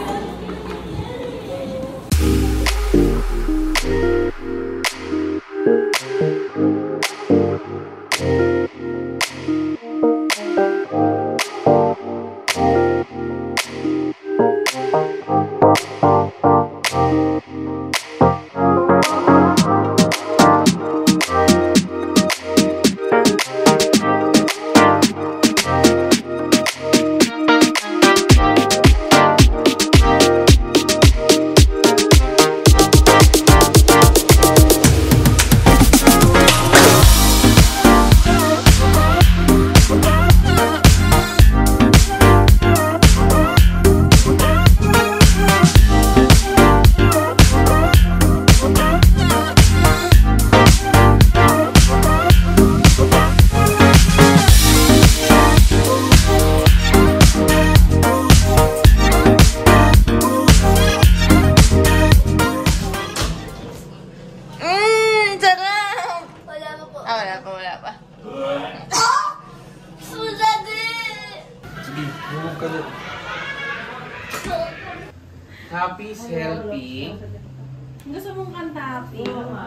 Happy is helping. Gusto mong kanta, Happy?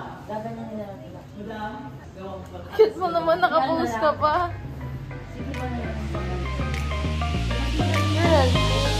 Cute mo naman, nakapost ka pa. Yes.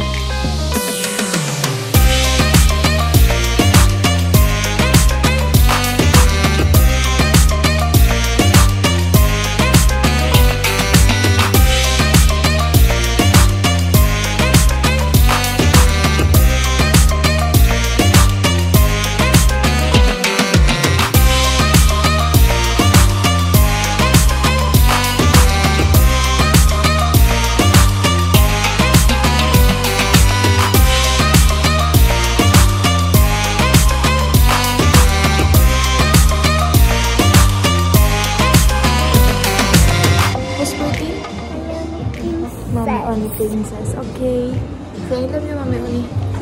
princess, okay? So, I love you, Mami Uni.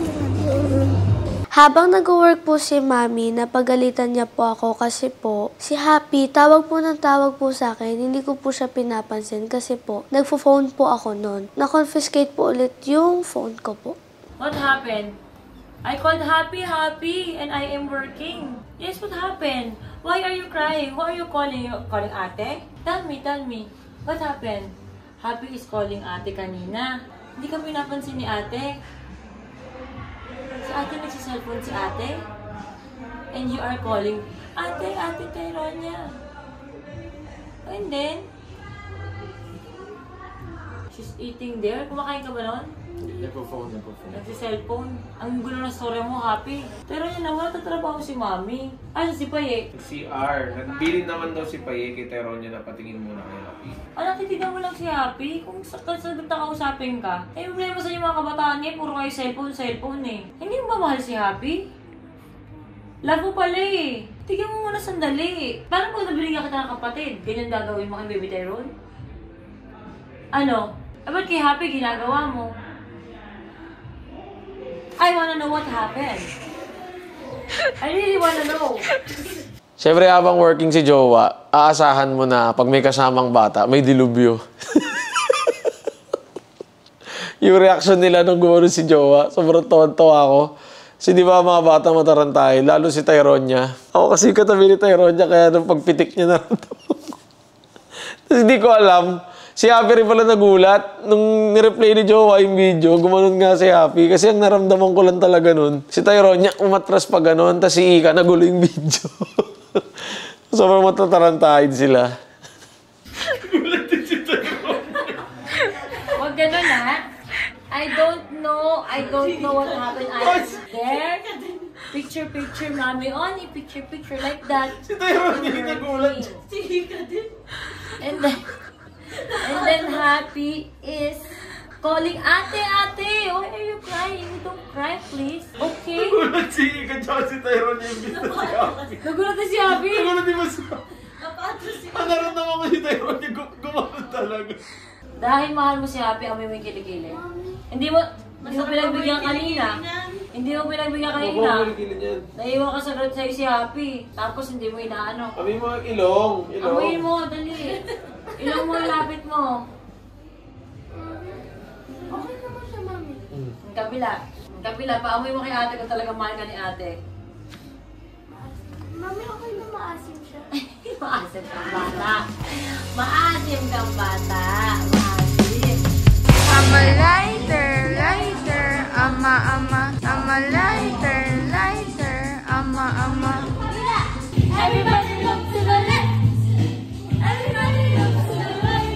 Habang nag-work po si Mami, napagalitan niya po ako kasi po, si Happy, tawag po ng tawag po sa akin, hindi ko po siya pinapansin kasi po, nagpo-phone po ako noon. Na-confiscate po ulit yung phone ko po. What happened? I called Happy, Happy, and I am working. Yes, what happened? Why are you crying? Who are you calling? You calling ate? Tell me, tell me. What happened? Happy is calling ate kanina. Hindi ka pinapansin ni ate. Si ate nagsiselfone si ate. And you are calling, ate, ate, Tyronia. And then, she's eating there. Kumakain ka ba nun? Nagpo-phone, nagpo-phone. Nagsi-cellphone. Ang gulo ng story mo, Happy. Pero yun naman, natatrabaho si Mami. Ah, si Paye. C R. Nagbilin naman daw si Paye kay Tyronia na patingin muna kay Happy. Ah, nakitigan mo lang si Happy. Kung sagot na kausapin ka. Eh, problema sa inyo mga kabataan niya, puro kayo cellphone, cellphone eh. Hindi mo ba mahal si Happy? Love mo pala eh. Tignan mo muna sandali. Paano pag nabiligan kita ng kapatid? Ganyan gagawin mo kay Baby Tyrone? Ano? Eh, ba't kay Happy ginagawa mo? I wanna know what happened. I really wanna know. Siyempre, habang working si Jowa, aasahan mo na pag may kasamang bata, may dilubyo. Yung reaction nila nung gumano si Jowa, sobrang tawan-tawa ako. Kasi di ba mga bata matarantay, lalo si Tyronia. Ako kasi katabi ni Tyronia, kaya nung pagpitik niya naramdaman ko. Tapos hindi ko alam. Si Happy rin pala nagulat. Nung nireplay ni Jowa yung video, gumanon nga si Happy. Kasi ang naramdaman ko lang talaga nun, si Tyronia umatras pa ganon, tapos si Ika nagulo yung video. Sobrang matatarantahin sila. Gulat din si Tyronia. Huwag ganon ha. I don't know. I don't know what happened. I was there. Picture, picture, Mami Oni. Picture, picture, like that. Si Tyronia nagulat. Si Ika din. And then, and then Happy is calling, ate, ate, why are you crying? Don't cry, please. Okay? Nagulat si Ika tsaka si Tyronia yung bisa si Happy. Nagulat na si Happy? Nagulat din ba si Happy? Ang naramdaman ko si Tyronia, gumanon talaga. Dahil mahal mo si Happy, amoy mo yung kilikili. Hindi mo, hindi mo pinagbigyan kanina. Hindi mo pinagbigyan kanina. Naiwan ka sa road sa'yo si Happy. Tapos hindi mo inaano. Amoy mo ang ilong. ilong. Amoy mo, dali. Ilong mo, lapit mo. Okay naman siya, Mami. Ang kabila. Ang kabila, paamoy mo kay ate kung talagang mahal ka ni ate. Mami, okay na maasim siya. Maasim kang bata. Maasim kang bata. Maasim. Ama lighter, lighter, ama, ama, ama lighter, lighter, ama, ama. Everybody look to the left. Everybody look to the right.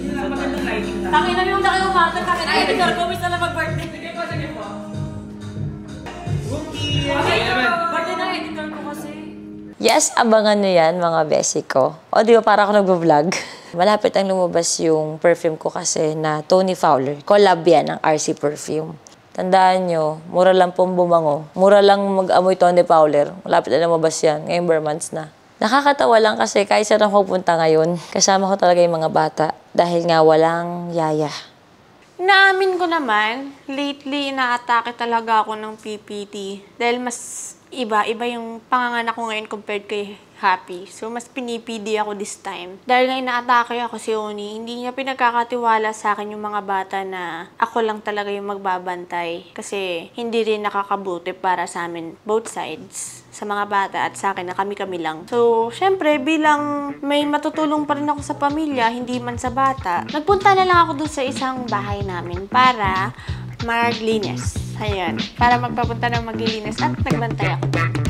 Tangin na yung laki umatag, tangin na yung Edgar Gomez na lang mag-birthday. Sige po, sige po. Birthday na editor ko kasi. Yes, abangan nyo yan, mga besi ko. O, di ba, para ako nagbo-vlog. Malapit ang lumabas yung perfume ko kasi na Tony Fowler. Collab yan ng R C Perfume. Tandaan nyo, mura lang pong bumango. Mura lang mag-amoy Tony Fowler. Malapit na lumabas yan. Ngayong bare months na. Nakakatawa lang kasi kahit saan ako pupunta ngayon, kasama ko talaga yung mga bata. Dahil nga walang yaya. Naamin ko naman, lately inaatake talaga ako ng P P T. Dahil mas iba, iba yung panganganak ko ngayon compared kay Happy. So, mas pinipd ako this time. Dahil nga inaatake ako si Oni, hindi niya pinagkakatiwala sa akin yung mga bata na ako lang talaga yung magbabantay. Kasi hindi rin nakakabuti para sa amin, both sides. Sa mga bata at sa akin na kami-kami lang. So, syempre, bilang may matutulong pa rin ako sa pamilya, hindi man sa bata, nagpunta na lang ako dun sa isang bahay namin para maglinis. Ayan. Para magpapunta ng maglinis at nagbantay ako.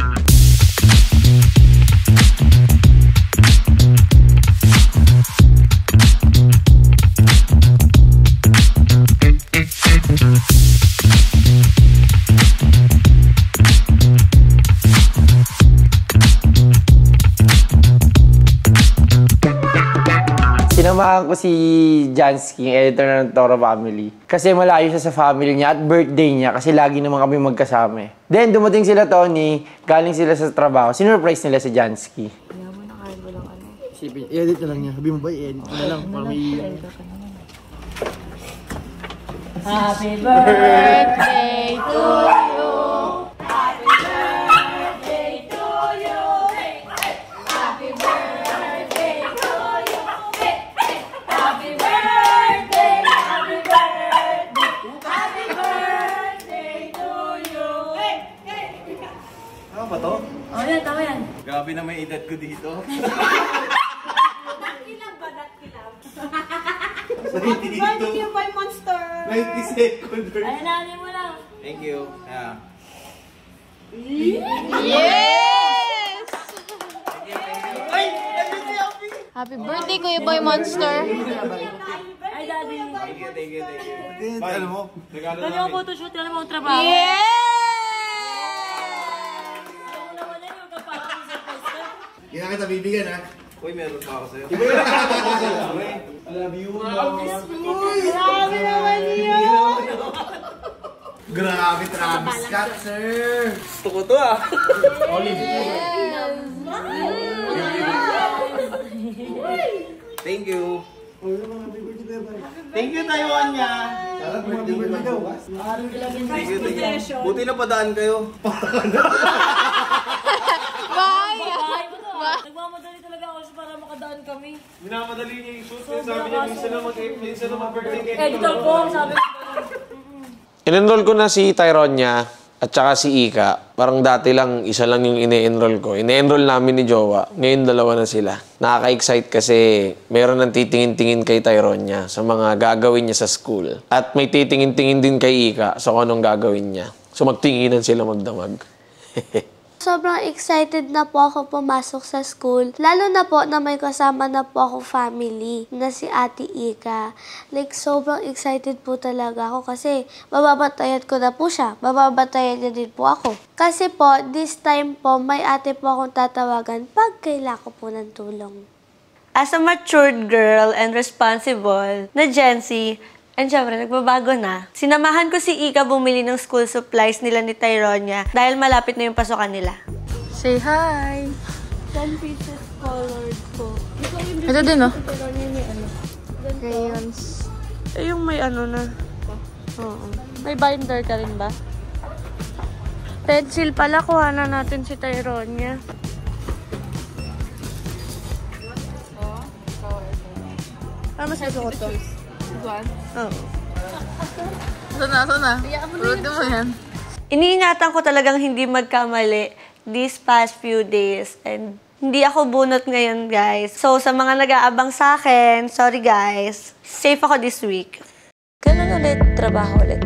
Sinamahan ko si Jansky, editor ng Toro Family. Kasi malayo siya sa family niya at birthday niya kasi lagi naman kami magkasama. Then dumating sila, Tony, galing sila sa trabaho. Sinurprise nila si Jansky. Kaya mo na kahit walang ano. Sipin, i-edit na lang niya. Sabi mo ba, i-edit na lang para may... Happy birthday to you. Happy birthday to you. Happy birthday to you. Happy birthday, happy birthday, happy birthday to you. Ano ba to? Oh, yan, tama yan. Grabe na may edad ko dito. Kilab ba? Dat kilab. Happy birthday, you boy monster. ninety second. Ay, nani mo lang. Thank you. Yeah. Yes! Ay! Nandun si Happy! Happy birthday, Kuya Boy Monster! Ay, daddy. Thank you, thank you, thank you. Bye. Alam mo, regalo Dali namin. ako photoshoot, alam mo ang trabaho. Hindi na kita bibigyan, ha? Uy, meron pa ako sa'yo. Iba yung nagkakatawa sa'yo. I love you. Grabe naman yun! Grabe, Travis Scott, sir! Gusto ko to, ah! Olive. Thank you. Thank you, Taiwan niya. Sarap, birthday mo daw. Thank you, thank you. Buti na padaan kayo. Bye! Nagmamadali talaga ako para makadaan kami. Minamadali niya yung shoot. Sabi niya, minsan na mag-minsan na mag-birthday kayo. Editor ko, sabi ko. In-enroll ko na si Tyronia at saka si Ika. Parang dati lang, isa lang yung ine-enroll ko. Ine-enroll namin ni Jowa. Ngayon, dalawa na sila. Nakaka-excite kasi meron ng titingin-tingin kay Tyronia sa mga gagawin niya sa school. At may titingin-tingin din kay Ika sa kung anong gagawin niya. So, magtinginan sila magdamag. Sobrang excited na po ako pumasok sa school. Lalo na po na may kasama na po ako family na si Ate Ika. Like, sobrang excited po talaga ako kasi bababatayan ko na po siya. Bababatayan niya din po ako. Kasi po, this time po, may ate po akong tatawagan pag kailangan ko po ng tulong. As a matured girl and responsible na Gen Z, and syempre, nagbabago na. Sinamahan ko si Ika bumili ng school supplies nila ni Tyronia dahil malapit na yung pasukan nila. Say hi! ten pieces colored po. Ito din, oh. Crayons. Eh, yung may ano na. Oo. May binder ka rin ba? Pencil pala, kuha na natin si Tyronia. Ano mas gusto ko to? Oo. Saan na? Saan na? Pulutin mo yan. Iniingatan ko talagang hindi magkamali these past few days and hindi ako bunot ngayon, guys. So, sa mga nag-aabang sa akin, sorry guys. Safe ako this week. Ganun ulit, trabaho ulit.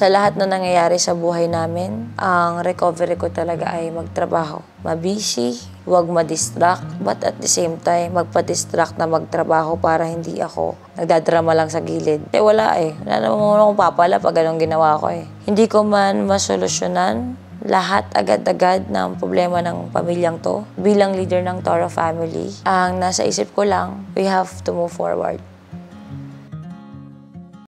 Sa lahat na nangyayari sa buhay namin, ang recovery ko talaga ay magtrabaho. Mabisi, huwag ma-distract, but at the same time, magpa-distract na magtrabaho para hindi ako nagdadrama lang sa gilid. Eh wala eh. Wala naman akong papala pag anong ginawa ko eh. Hindi ko man masolusyonan lahat agad-agad ng problema ng pamilyang to. Bilang leader ng Toro family, ang nasa isip ko lang, we have to move forward.